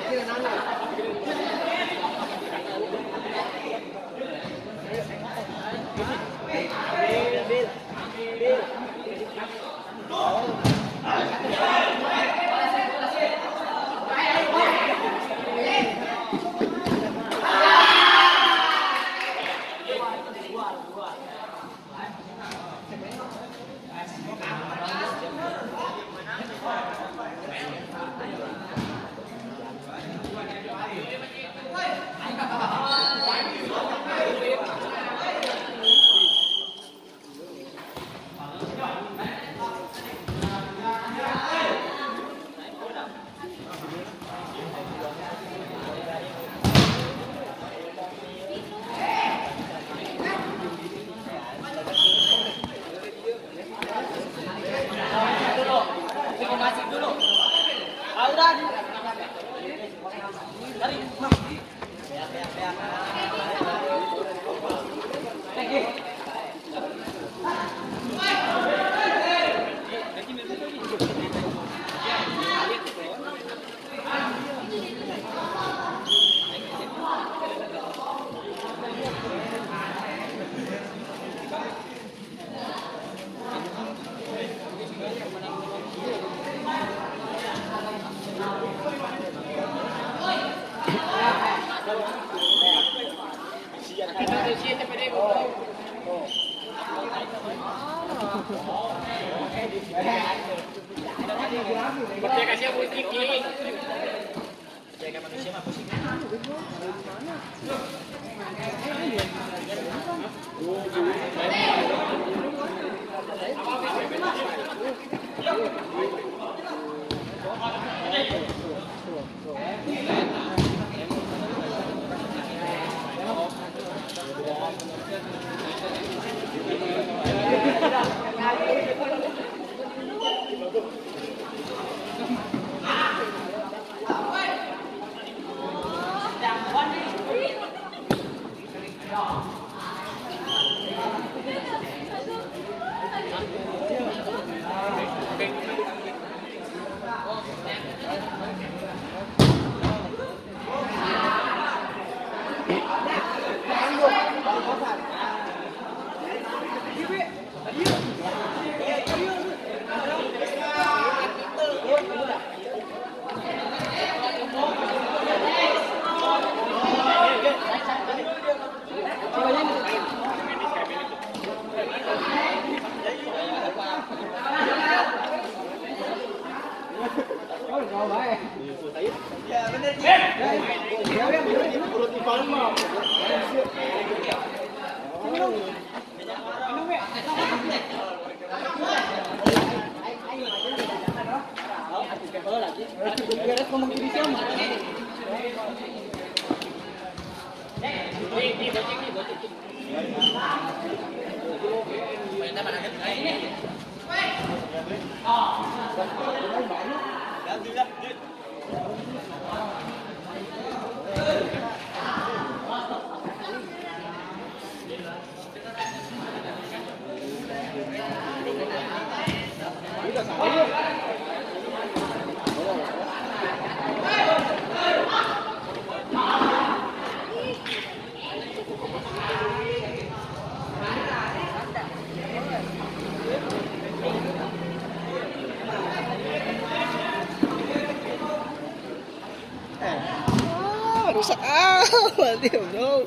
Rusak mati bro.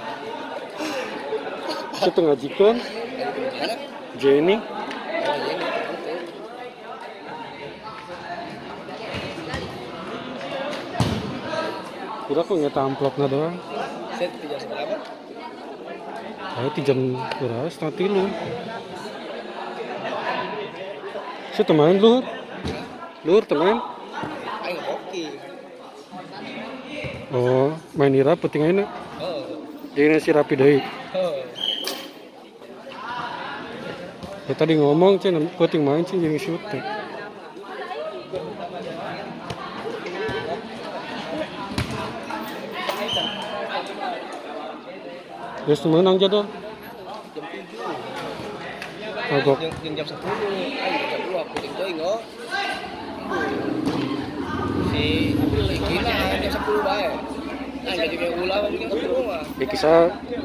Setengah jikon Jenny kira kok nggak amplopnya doang. Set 3 jam berapa? Ayo 3 jam berapa? Setengah tilu. Saya teman lur teman. Ayo hoki. Oh, main ira penting aja. Oh. Jadi si rapi deh. Oh. Ya tadi ngomong cen penting main cen jadi shoot. Terus menang jadwal. Jam 7. Agak. Jam 10. Ayo jam 2 puting teuing oh. Si April lagi lah jam 30 baik. Nah, jadi kayak ulah mungkin ke rumah. Ya kisah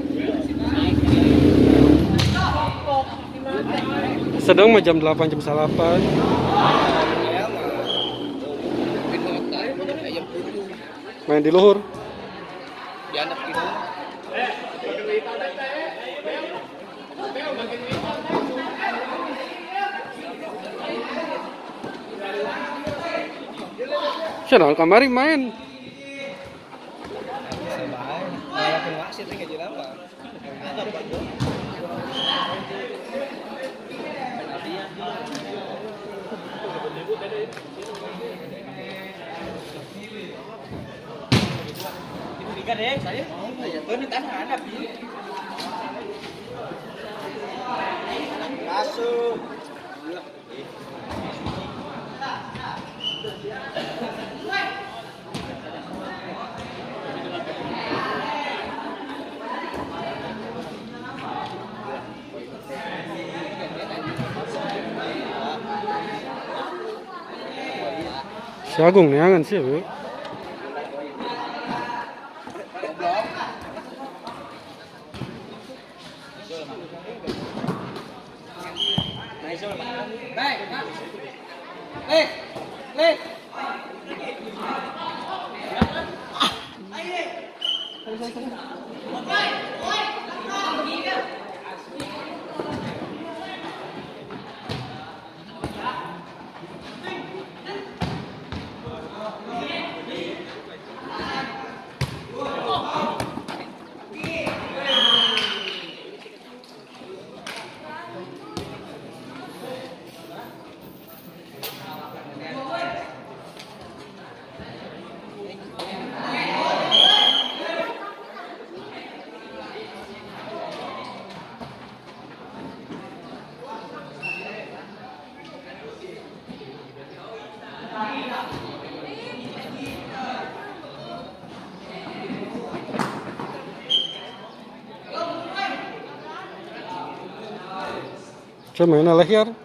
sedang mah jam 8 jam 8 Ya mah. Pindah time kayak jam 7. main di luhur. Di anak gitu. Channel kamari main. Sebay. Walaupun wasit kayak jadi apa? Tiga deh, saya. Ini tanah anak. Masuk. Si Agung neangan sih, Bro. Coba main leher.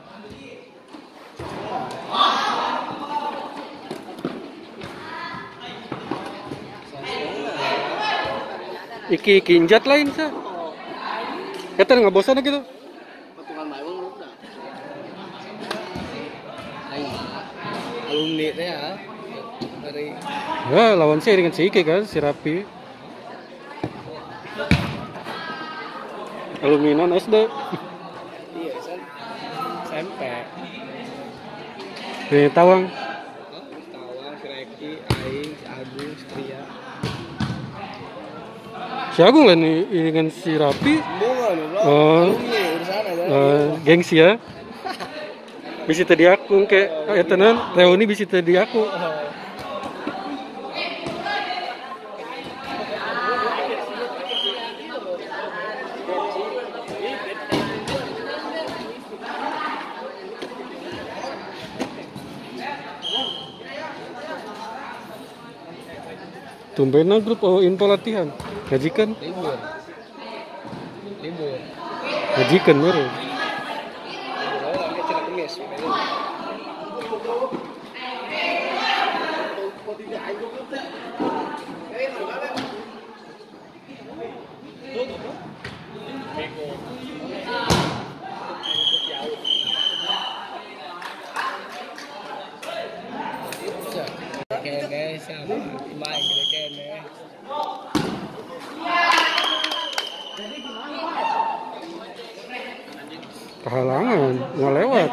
Iki injat lain sah. Kita nggak bosan gitu. Patungan main udah. Alumni teh ya. Dari Ya lawan saya dengan si Iki kan, si Rapi. Alumni non SD. iya kan. SMP. Di Tawang. Tawang, si Reki, Aing, si Agung, si Tria. Si Agung lah nih dengan si Rapi. Bunga nih, bro. Oh. Alumni urusan aja. Gengsi ya. Bisa tadi aku kayak tenan reuni bisa tadi aku. Tumbenan grup info latihan. Gajikan. Libur. Gajikan baru. Oh, kayak cerita kemis. Kene sama main gitu kene. Kehalangan, nggak lewat.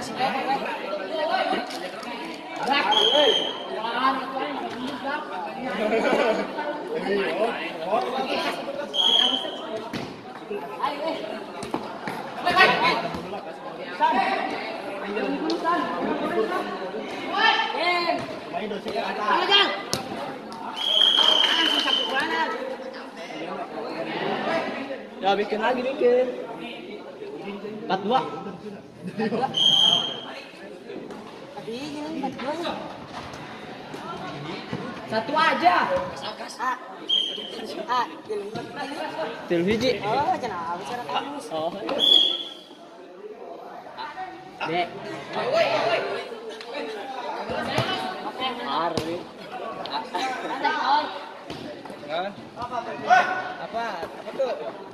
Ya bikin lagi bikin. 42. Satu aja. Til hiji. Oh, jangan bicara kamus. Oh. Dek. Hari. Apa tuh?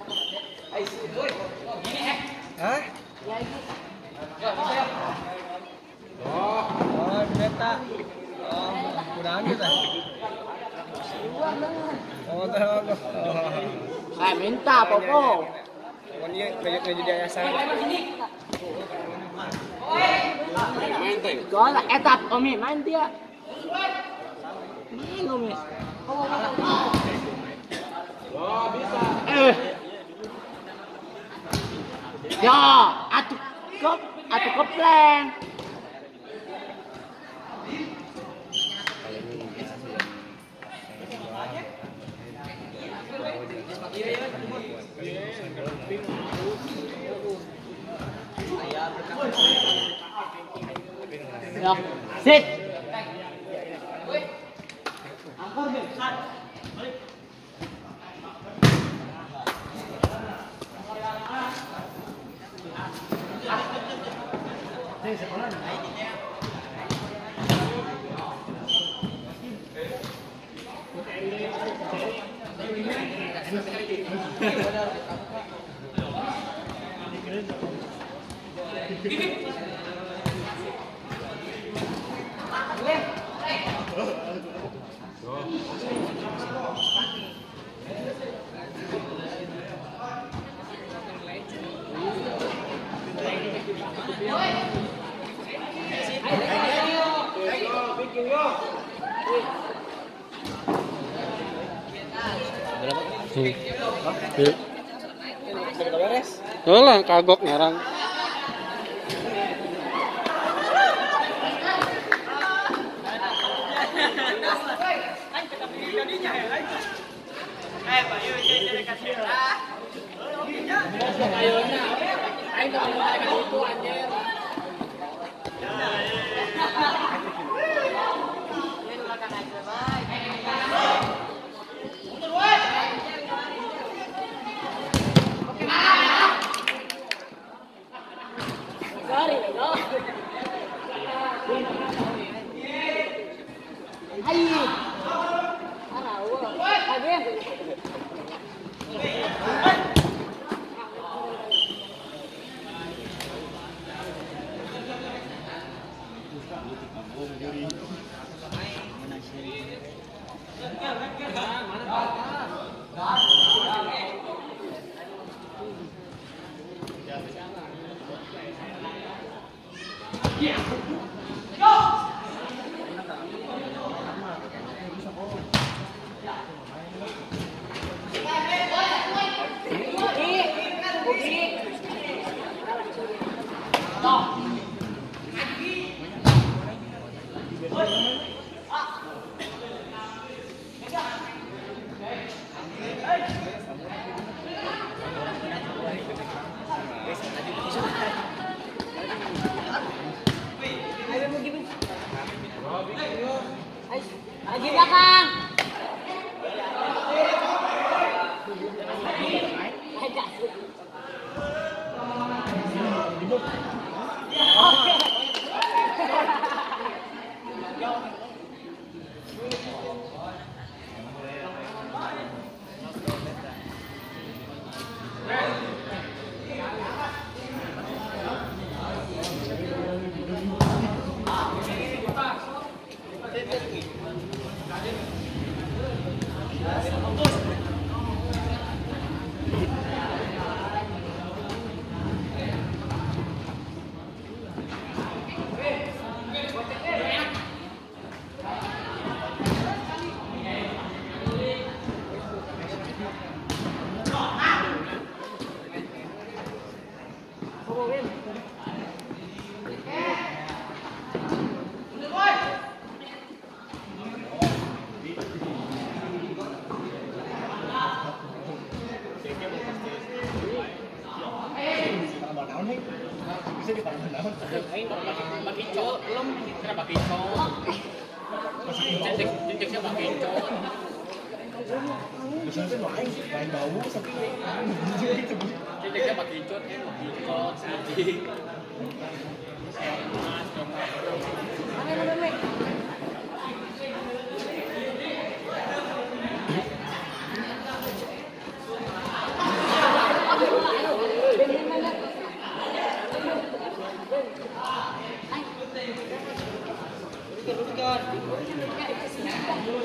Hah? Oh, beta. Oh, kurang gitu. Oh, tahu. Minta popo. Oh, dia kayak jadi yayasan. Gol etap Omi main dia. Main Omi. Oh, bisa. Ya, atuh kepleng. Ya, sit. Lah kagok ngarang. Lagi belakang.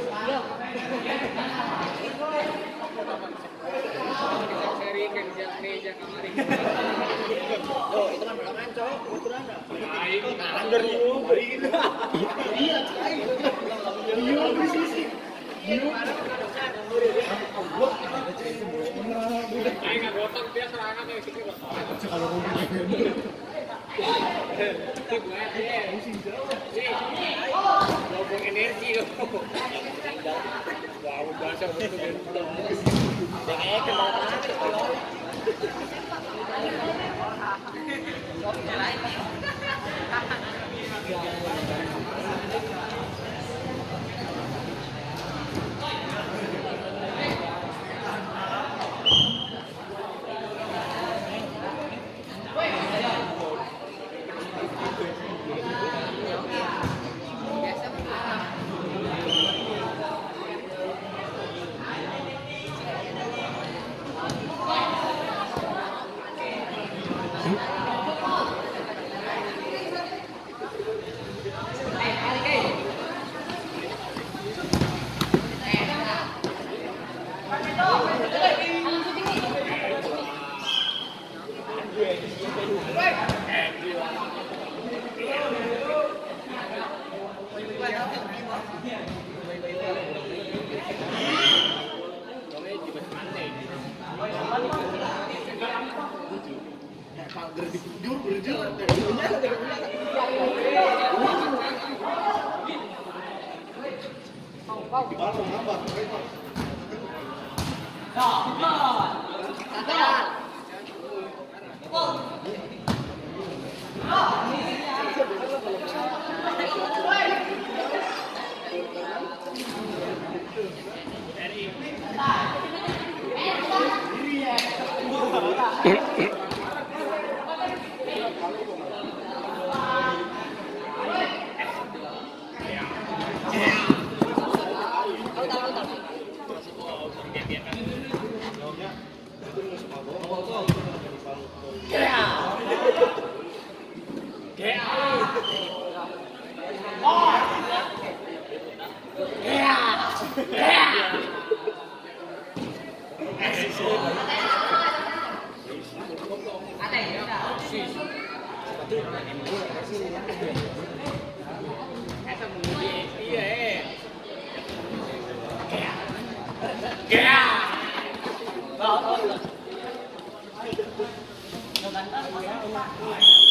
Seri kan siap meja kemarin. Oh, itu kan belakang cowok, ukuran enggak? Anggar dulu. Iya, Ayo nggak gotong dia serangan ya sini. Ngomong energi loh. Wow, bahasa betul. kayak kendala Yeah.